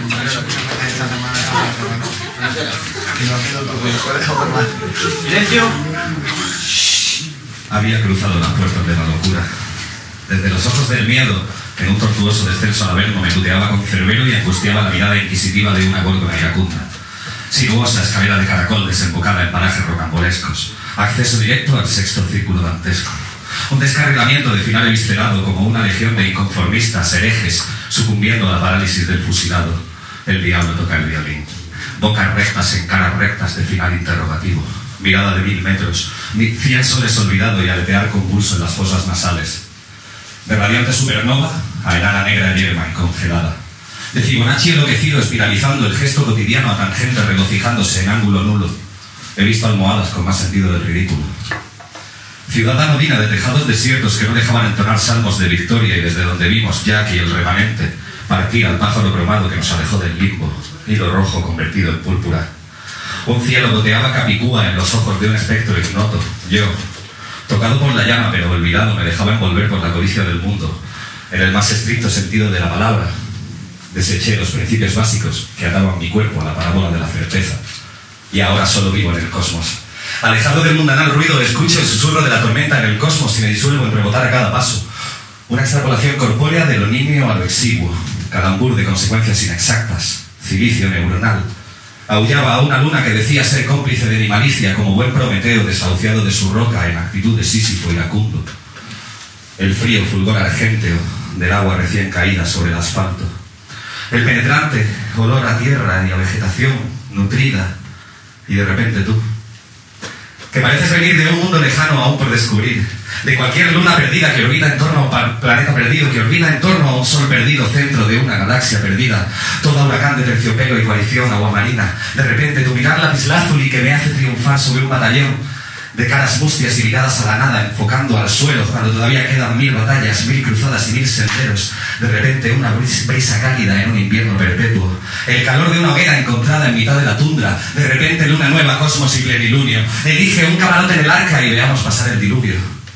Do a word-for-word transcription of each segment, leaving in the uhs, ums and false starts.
¡Silencio! Había cruzado las puertas de la locura. Desde los ojos del miedo, en un tortuoso descenso al averno, me tuteaba con cerbero y angustiaba la mirada inquisitiva de una górgona iracunda. Sinuosa escalera de caracol desembocada en parajes rocambolescos. Acceso directo al sexto círculo dantesco. Un descarrilamiento de final eviscerado como una legión de inconformistas, herejes, sucumbiendo a la parálisis del fusilado. El diablo toca el violín. Bocas rectas en caras rectas de final interrogativo. Mirada de mil metros. Cien soles olvidado y aletear convulso en las fosas nasales. De radiante supernova a enana negra yerma y congelada. De Fibonacci enloquecido espiralizando el gesto cotidiano a tangente regocijándose en ángulo nulo. He visto almohadas con más sentido del ridículo. Ciudad anodina de tejados desiertos que no dejaban entonar salmos de victoria y desde donde vimos Jack y el remanente partir al pájaro cromado que nos alejó del limbo, hilo rojo convertido en púrpura. Un cielo goteaba Capicúa en los ojos de un espectro ignoto. Yo, tocado por la llama pero olvidado, me dejaba envolver por la codicia del mundo, en el más estricto sentido de la palabra. Deseché los principios básicos que ataban mi cuerpo a la parábola de la certeza. Y ahora solo vivo en el cosmos. Alejado del mundanal ruido, escucho el susurro de la tormenta en el cosmos y me disuelvo en rebotar a cada paso. Una extrapolación corpórea de lo nimio a lo exiguo. Calambur de consecuencias inexactas. Cilicio neuronal. Aullaba a una luna que decía ser cómplice de mi malicia como buen Prometeo desahuciado de su roca en actitud de Sísifo iracundo. El frío fulgor argénteo del agua recién caída sobre el asfalto. El penetrante olor a tierra y a vegetación nutrida. Y de repente tú, que pareces venir de un mundo lejano aún por descubrir, de cualquier luna perdida que orbita en torno a un planeta perdido, que orbita en torno a un sol perdido, centro de una galaxia perdida, toda huracán de terciopelo y coalición aguamarina. De repente tu mirar lapislázuli que me hace triunfar sobre un batallón de caras mustias y miradas a la nada, enfocando al suelo cuando todavía quedan mil batallas, mil cruzadas y mil senderos. De repente una brisa cálida en un invierno perpetuo. El calor de una hoguera encontrada en mitad de la tundra. De repente luna nueva, cosmos y plenilunio. Elige un camarote en el arca y veamos pasar el diluvio.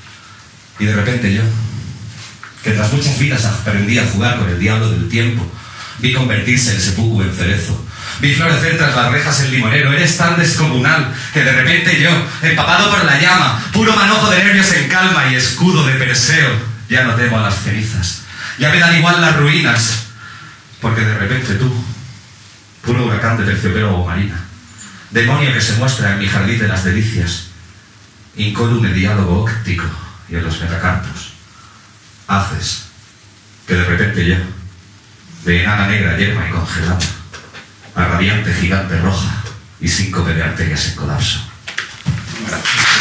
Y de repente yo, que tras muchas vidas aprendí a jugar con el diablo del tiempo, vi convertirse el seppuku en cerezo. Vi florecer tras las rejas el limonero. Eres tan descomunal que de repente yo, empapado por la llama, puro manojo de nervios en calma y escudo de Perseo, ya no temo a las cenizas. Ya me dan igual las ruinas, porque de repente tú, puro huracán de terciopelo o marina, demonio que se muestra en mi jardín de las delicias, incólume diálogo óptico y en los metacarpos, haces que de repente yo, de enana negra yerma y congelada, a radiante gigante roja y síncope de arterias en colapso. Gracias.